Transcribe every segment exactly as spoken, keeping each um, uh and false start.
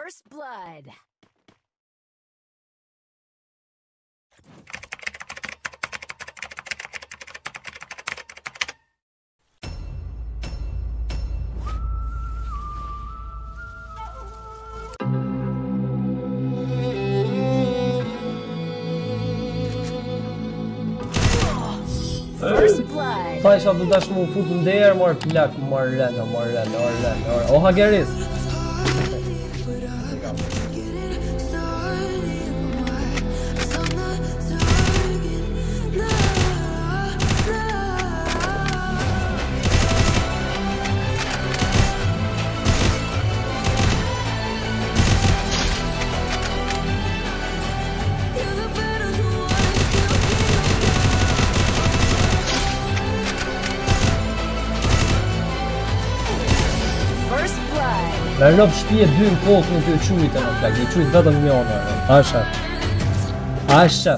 First blood. First blood. Sa isha du dash mu fut në derë, marr plak, marr rëna, marr rëna, marr rëna. O hageris. Në rëpë shpije dy në kokë në të qujtë në plak, i qujtë vetëm njona. Asha. Asha.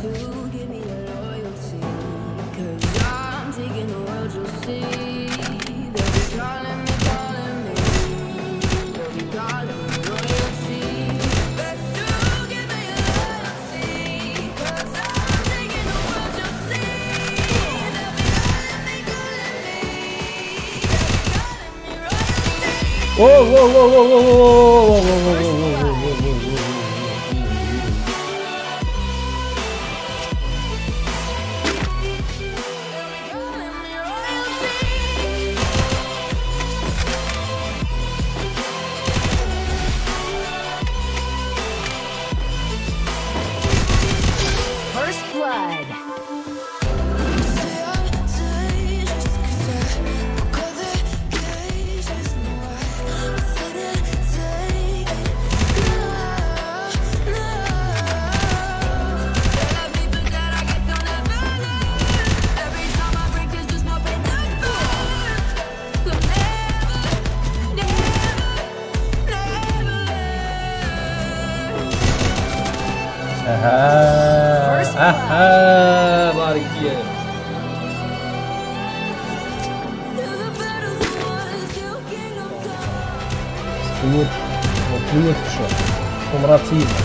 Whoa, whoa, whoa, whoa, whoa, whoa, whoa, whoa, whoa, whoa, whoa, whoa, whoa. First blood. Aha, aha, barikje. Spijut, po plijut kësho, po më racizë.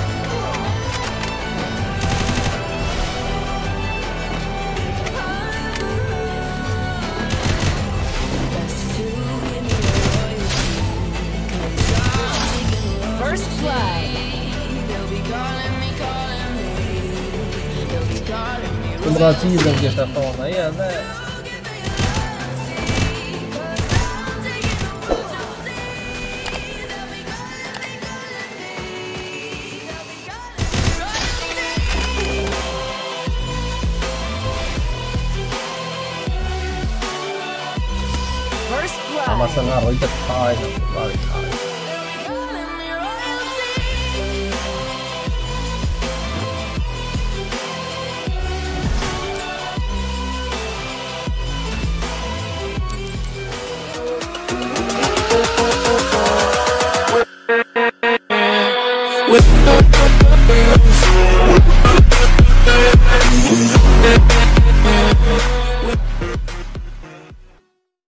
First blood. Po më racizën kështë e thona, ja, dhe. First blood. Ama se nga rojtë të kajnë, barikje.